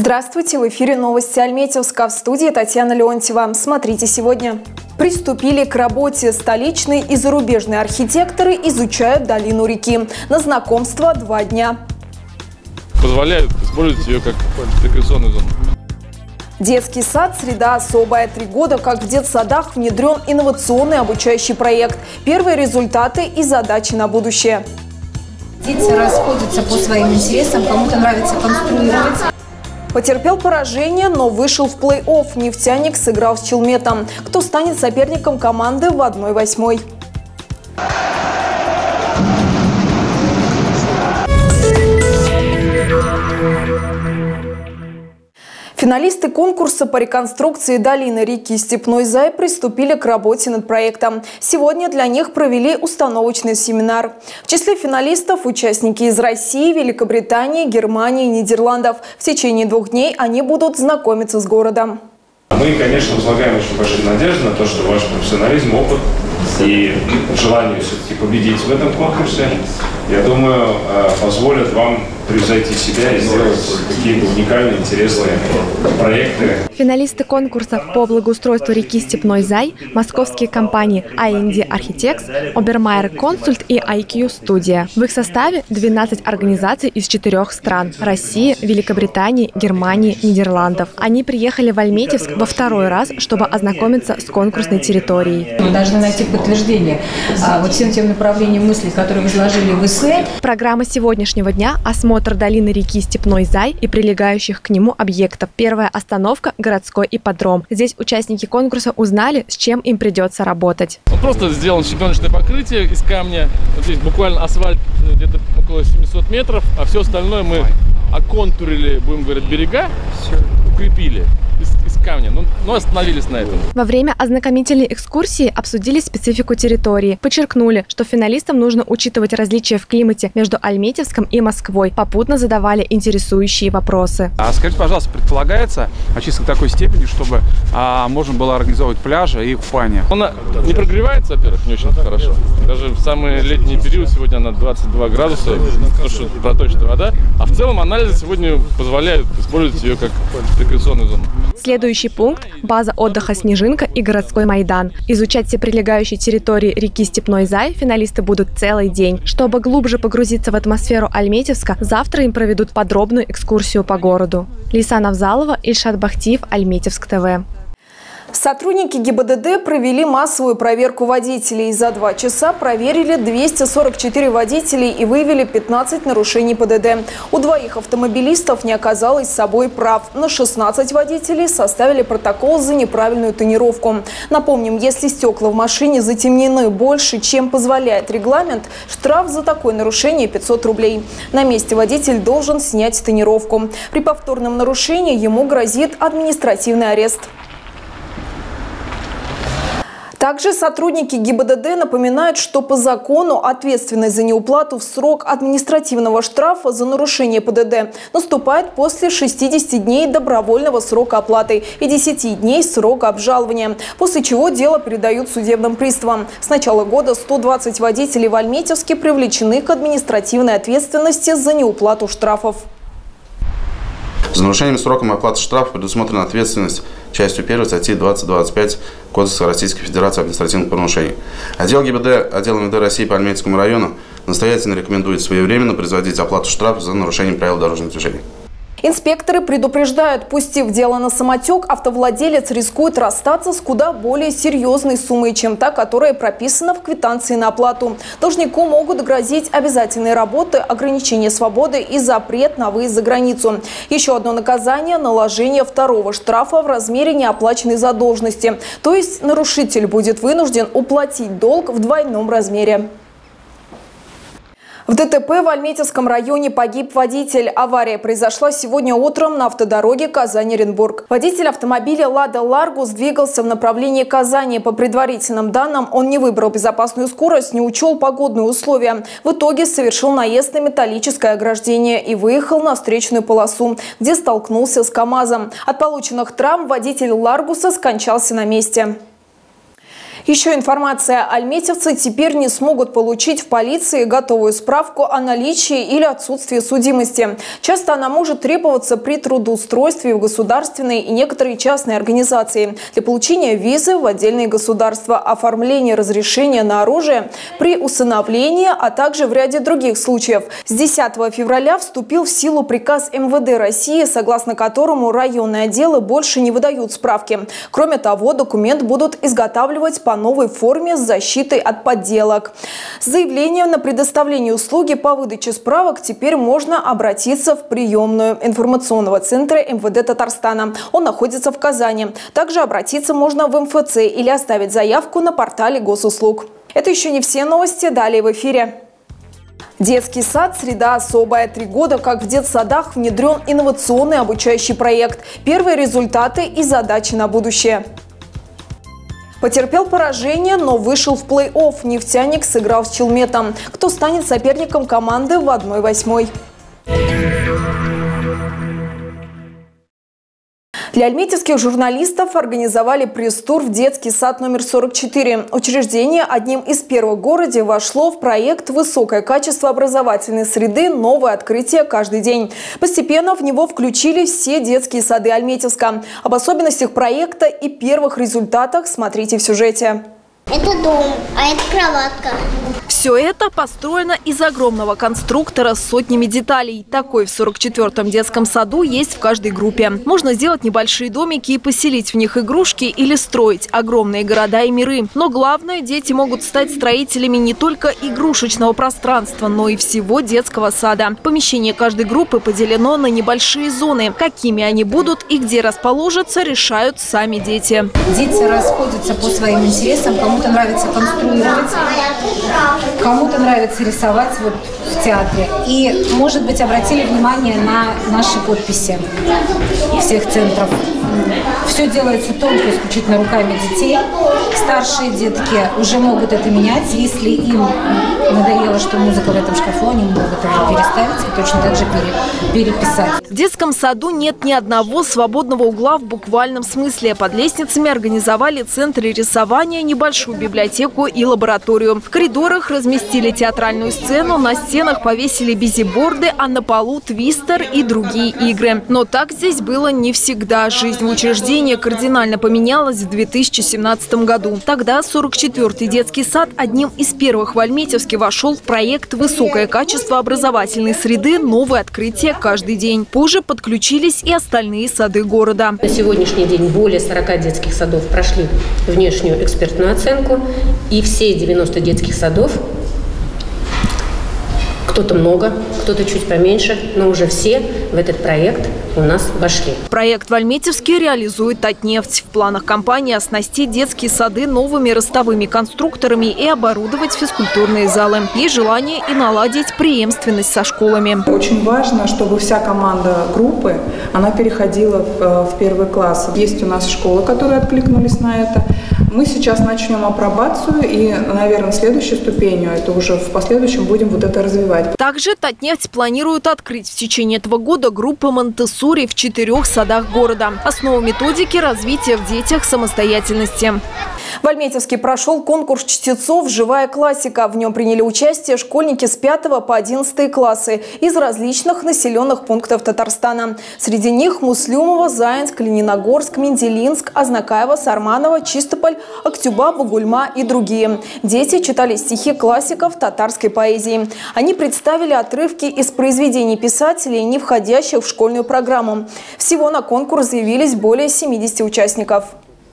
Здравствуйте! В эфире новости Альметьевска. В студии Татьяна Леонтьева. Смотрите сегодня. Приступили к работе. Столичные и зарубежные архитекторы изучают долину реки. На знакомство 2 дня. Позволяют использовать ее как рекреационную зону. Детский сад «Среда особая». 3 года, как в детсадах, внедрен инновационный обучающий проект. Первые результаты и задачи на будущее. Дети расходятся по своим интересам, кому-то нравится конструировать. Потерпел поражение, но вышел в плей-офф. «Нефтяник» сыграл с «Челметом». Кто станет соперником команды в 1/8? Финалисты конкурса по реконструкции долины реки Степной Зай приступили к работе над проектом. Сегодня для них провели установочный семинар. В числе финалистов участники из России, Великобритании, Германии и Нидерландов. В течение 2 дней они будут знакомиться с городом. Мы, конечно, возлагаем очень большие надежды на то, что ваш профессионализм, опыт и желание все-таки победить в этом конкурсе, я думаю, позволят вам превзойти себя и сделать какие-то уникальные, интересные проекты. Финалисты конкурса по благоустройству реки Степной Зай, московские компании A&D Architects, Obermeier Consult и IQ Studio. В их составе 12 организаций из 4 стран – России, Великобритании, Германии, Нидерландов. Они приехали в Альметьевск во 2-й раз, чтобы ознакомиться с конкурсной территорией. Мы должны найти подтверждение вот всем тем направлениям мыслей, которые вы изложили в эссе. Программа сегодняшнего дня – осмотр долины реки Степной Зай и прилегающих к нему объектов. Первая остановка – городской ипподром. Здесь участники конкурса узнали, с чем им придется работать. Просто сделано щебеночное покрытие из камня. Вот здесь буквально асфальт где-то около 700 метров, а все остальное мы оконтурили, будем говорить, берега, укрепили из камня, но остановились на этом. Во время ознакомительной экскурсии обсудили специфику территории. Подчеркнули, что финалистам нужно учитывать различия в климате между Альметьевском и Москвой. Попутно задавали интересующие вопросы. Скажите, пожалуйста, предполагается очистка такой степени, чтобы можно было организовывать пляжи и купание? Она не прогревается, во-первых, не очень хорошо. Даже в самый летний период сегодня она 22 градуса, потому что проточная вода. А в целом анализы сегодня позволяют использовать ее как рекреационную зону. Следующий пункт – база отдыха «Снежинка» и городской Майдан. Изучать все прилегающие территории реки Степной Зай финалисты будут целый день. Чтобы глубже погрузиться в атмосферу Альметьевска, завтра им проведут подробную экскурсию по городу. Лейсан Авзалова, Ильшат Бахтиев, Альметьевск ТВ. Сотрудники ГИБДД провели массовую проверку водителей. За 2 часа проверили 244 водителей и выявили 15 нарушений ПДД. У 2 автомобилистов не оказалось с собой прав. На 16 водителей составили протокол за неправильную тонировку. Напомним, если стекла в машине затемнены больше, чем позволяет регламент, штраф за такое нарушение 500 рублей. На месте водитель должен снять тонировку. При повторном нарушении ему грозит административный арест. Также сотрудники ГИБДД напоминают, что по закону ответственность за неуплату в срок административного штрафа за нарушение ПДД наступает после 60 дней добровольного срока оплаты и 10 дней срока обжалования, после чего дело передают судебным приставам. С начала года 120 водителей в Альметьевске привлечены к административной ответственности за неуплату штрафов. За нарушением сроком оплаты штрафа предусмотрена ответственность частью 1 статьи 20-25 Кодекса Российской Федерации административных правонарушений. Отдел ГИБДД, отдел МВД России по Альметьевскому району настоятельно рекомендует своевременно производить оплату штрафа за нарушение правил дорожного движения. Инспекторы предупреждают, пустив дело на самотек, автовладелец рискует расстаться с куда более серьезной суммой, чем та, которая прописана в квитанции на оплату. Должнику могут грозить обязательные работы, ограничение свободы и запрет на выезд за границу. Еще одно наказание – наложение 2-го штрафа в размере неоплаченной задолженности. То есть нарушитель будет вынужден уплатить долг в 2-м размере. В ДТП в Альметьевском районе погиб водитель. Авария произошла сегодня утром на автодороге Казань-Оренбург. Водитель автомобиля «Лада Ларгус» двигался в направлении Казани. По предварительным данным, он не выбрал безопасную скорость, не учел погодные условия. В итоге совершил наезд на металлическое ограждение и выехал на встречную полосу, где столкнулся с КАМАЗом. От полученных травм водитель «Ларгуса» скончался на месте. Еще информация. Альметьевцы теперь не смогут получить в полиции готовую справку о наличии или отсутствии судимости. Часто она может требоваться при трудоустройстве в государственные и некоторые частные организации, для получения визы в отдельные государства, оформления разрешения на оружие, при усыновлении, а также в ряде других случаев. С 10 февраля вступил в силу приказ МВД России, согласно которому районные отделы больше не выдают справки. Кроме того, документ будут изготавливать по новой форме с защитой от подделок. С заявлением на предоставление услуги по выдаче справок теперь можно обратиться в приемную информационного центра МВД Татарстана. Он находится в Казани. Также обратиться можно в МФЦ или оставить заявку на портале госуслуг. Это еще не все новости. Далее в эфире. Детский сад – среда особая. 3 года, как в детсадах, внедрен инновационный обучающий проект. Первые результаты и задачи на будущее. Потерпел поражение, но вышел в плей-офф. «Нефтяник» сыграл с «Челметом». Кто станет соперником команды в 1/8? Для альметьевских журналистов организовали пресс-тур в детский сад номер 44. Учреждение одним из первых в городе вошло в проект «Высокое качество образовательной среды. Новое открытие каждый день». Постепенно в него включили все детские сады Альметьевска. Об особенностях проекта и первых результатах смотрите в сюжете. Это дом, а это кроватка. Все это построено из огромного конструктора с сотнями деталей. Такой в 44-м детском саду есть в каждой группе. Можно сделать небольшие домики и поселить в них игрушки или строить огромные города и миры. Но главное, дети могут стать строителями не только игрушечного пространства, но и всего детского сада. Помещение каждой группы поделено на небольшие зоны. Какими они будут и где расположатся, решают сами дети. Дети расходятся по своим интересам. Кому-то нравится конструировать, кому-то нравится рисовать вот в театре. И, может быть, обратили внимание на наши подписи всех центров. Все делается только исключительно руками детей. Старшие детки уже могут это менять. Если им надоело, что музыка в этом шкафу, они могут уже переставить и точно так же переписать. В детском саду нет ни одного свободного угла в буквальном смысле. Под лестницами организовали центры рисования, небольшую библиотеку и лабораторию. В коридорах разместили театральную сцену, на стенах повесили бизиборды, а на полу твистер и другие игры. Но так здесь было не всегда. Жизнь в учреждении кардинально поменялась в 2017 году. Тогда 44-й детский сад одним из первых в Альметьевске вошел в проект «Высокое качество образовательной среды. Новое открытие каждый день». Позже подключились и остальные сады города. На сегодняшний день более 40 детских садов прошли внешнюю экспертную оценку. И все 90 детских садов, кто-то много, кто-то чуть поменьше, но уже все в этот проект у нас вошли. Проект в Альметьевске реализует Татнефть. В планах компании оснастить детские сады новыми ростовыми конструкторами и оборудовать физкультурные залы. Есть желание и наладить преемственность со школами. Очень важно, чтобы вся команда группы, она переходила в первый класс. Есть у нас школы, которые откликнулись на это. Мы сейчас начнем апробацию и, наверное, следующей ступенью, это уже в последующем будем вот это развивать. Также Татнефть планирует открыть в течение этого года группы Монтессори в 4 садах города. Основа методики – развития в детях самостоятельности. В Альметьевске прошел конкурс чтецов «Живая классика». В нем приняли участие школьники с 5 по 11 классы из различных населенных пунктов Татарстана. Среди них Муслюмова, Заинск, Лениногорск, Менделинск, Азнакаево, Сарманово, Чистополь, Актюба, Бугульма и другие. Дети читали стихи классиков татарской поэзии. Они представили отрывки из произведений писателей, не входящих в школьную программу. Всего на конкурс заявились более 70 участников.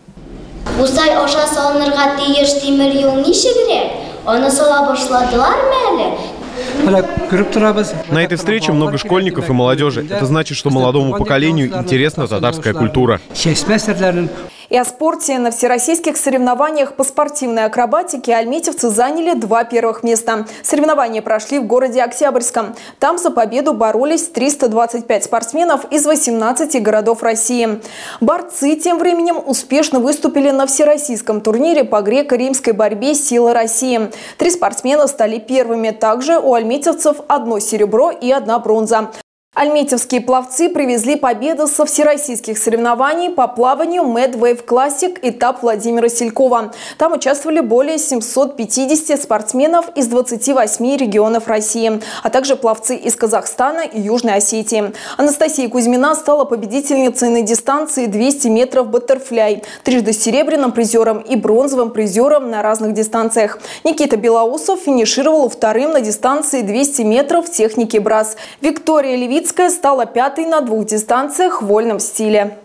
На этой встрече много школьников и молодежи. Это значит, что молодому поколению интересна татарская культура. И о спорте. На всероссийских соревнованиях по спортивной акробатике альметьевцы заняли 2 первых места. Соревнования прошли в городе Октябрьском. Там за победу боролись 325 спортсменов из 18 городов России. Борцы тем временем успешно выступили на всероссийском турнире по греко-римской борьбе «Сила России». 3 спортсмена стали первыми. Также у альметьевцев 1 серебро и 1 бронза. Альметьевские пловцы привезли победу со всероссийских соревнований по плаванию Mad Wave Classic этап Владимира Селькова. Там участвовали более 750 спортсменов из 28 регионов России, а также пловцы из Казахстана и Южной Осетии. Анастасия Кузьмина стала победительницей на дистанции 200 метров баттерфляй, трижды серебряным призером и бронзовым призером на разных дистанциях. Никита Белоусов финишировал вторым на дистанции 200 метров в технике брас. Виктория Левицкая стала пятой на 2 дистанциях в вольном стиле.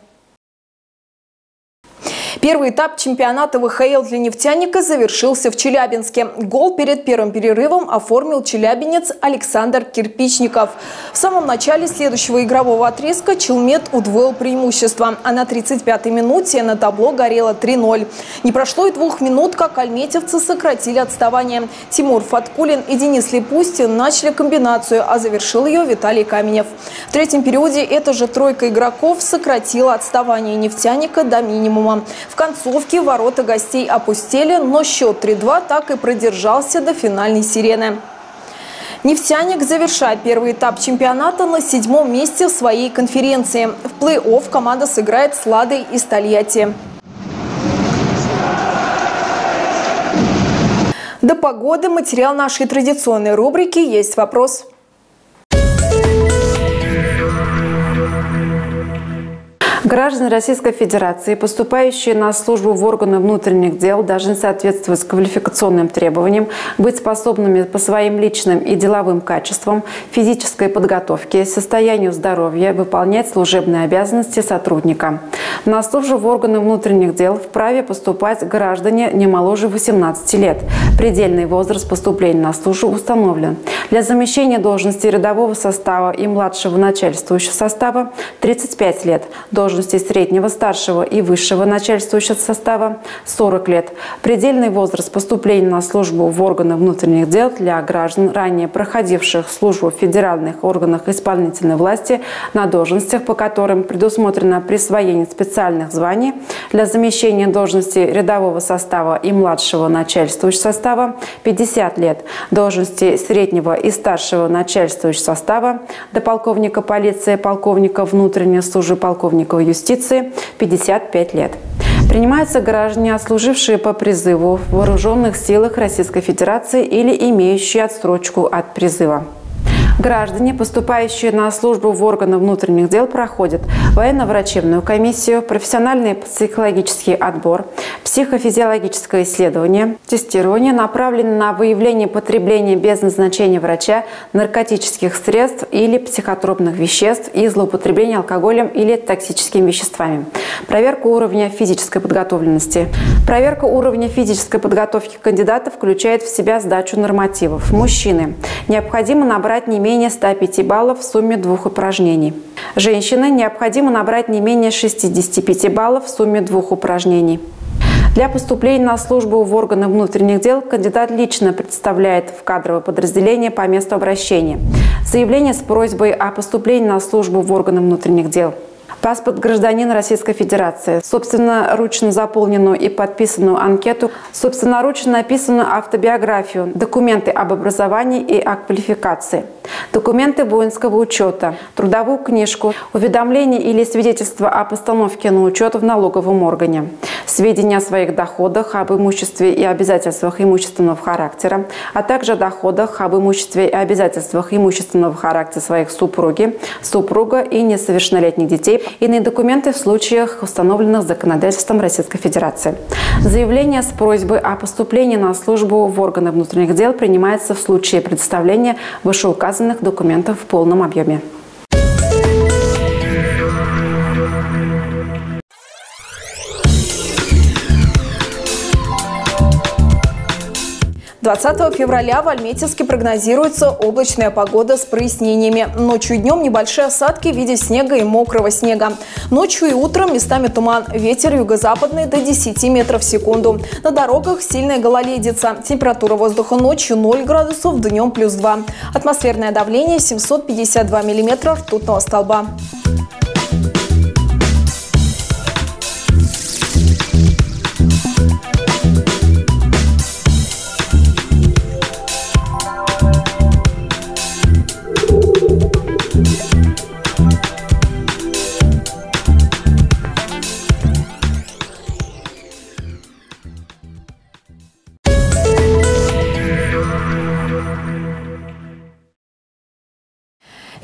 Первый этап чемпионата ВХЛ для нефтяника завершился в Челябинске. Гол перед первым перерывом оформил челябинец Александр Кирпичников. В самом начале следующего игрового отрезка Челмет удвоил преимущество, а на 35-й минуте на табло горело 3-0. Не прошло и 2 минут, как альметьевцы сократили отставание. Тимур Фаткулин и Денис Липустин начали комбинацию, а завершил ее Виталий Каменев. В третьем периоде эта же тройка игроков сократила отставание нефтяника до минимума. В концовке ворота гостей опустели, но счет 3-2 так и продержался до финальной сирены. Нефтяник, завершая первый этап чемпионата, на 7-м месте в своей конференции. В плей-офф команда сыграет с Ладой из Тольятти. До погоды материал нашей традиционной рубрики «Есть вопрос». Граждане Российской Федерации, поступающие на службу в органы внутренних дел, должны соответствовать квалификационным требованиям, быть способными по своим личным и деловым качествам, физической подготовке, состоянию здоровья, выполнять служебные обязанности сотрудника. На службу в органы внутренних дел вправе поступать граждане не моложе 18 лет. Предельный возраст поступления на службу установлен. Для замещения должности рядового состава и младшего начальствующего состава – 35 лет. Должности среднего, старшего и высшего начальствующего состава – 40 лет. Предельный возраст поступления на службу в органы внутренних дел для граждан, ранее проходивших службу в федеральных органах исполнительной власти на должностях, по которым предусмотрено присвоение специальных званий, для замещения должности рядового состава и младшего начальствующего состава – 50 лет. Должности среднего и старшего начальствующего состава до полковника полиции, полковника внутренней службы, полковника юстиции – 55 лет. Принимаются граждане, отслужившие по призыву в Вооруженных силах Российской Федерации или имеющие отсрочку от призыва. Граждане, поступающие на службу в органы внутренних дел, проходят военно-врачебную комиссию, профессиональный психологический отбор, психофизиологическое исследование, тестирование, направленное на выявление потребления без назначения врача наркотических средств или психотропных веществ и злоупотребления алкоголем или токсическими веществами. Проверка уровня физической подготовленности. Проверка уровня физической подготовки кандидата включает в себя сдачу нормативов. Мужчины. Необходимо набрать не менее 105 баллов в сумме 2 упражнений. Женщины. Необходимо набрать не менее 65 баллов в сумме 2 упражнений. Для поступления на службу в органы внутренних дел кандидат лично представляет в кадровое подразделение по месту обращения заявление с просьбой о поступлении на службу в органы внутренних дел. Паспорт гражданина Российской Федерации, собственноручно заполненную и подписанную анкету, собственноручно написанную автобиографию, документы об образовании и о квалификации, документы воинского учета, трудовую книжку, уведомление или свидетельство о постановке на учет в налоговом органе, сведения о своих доходах, об имуществе и обязательствах имущественного характера, а также о доходах, об имуществе и обязательствах имущественного характера своих супруги, супруга и несовершеннолетних детей, иные документы в случаях, установленных законодательством Российской Федерации. Заявление с просьбой о поступлении на службу в органы внутренних дел принимается в случае предоставления вышеуказанных документов в полном объеме. 20 февраля в Альметьевске прогнозируется облачная погода с прояснениями. Ночью и днем небольшие осадки в виде снега и мокрого снега. Ночью и утром местами туман. Ветер юго-западный до 10 метров в секунду. На дорогах сильная гололедица. Температура воздуха ночью 0 градусов, днем +2. Атмосферное давление 752 миллиметра ртутного столба.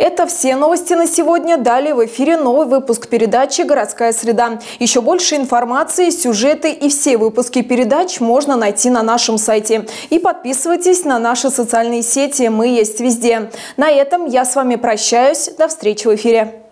Это все новости на сегодня. Далее в эфире новый выпуск передачи «Городская среда». Еще больше информации, сюжеты и все выпуски передач можно найти на нашем сайте. И подписывайтесь на наши социальные сети. Мы есть везде. На этом я с вами прощаюсь. До встречи в эфире.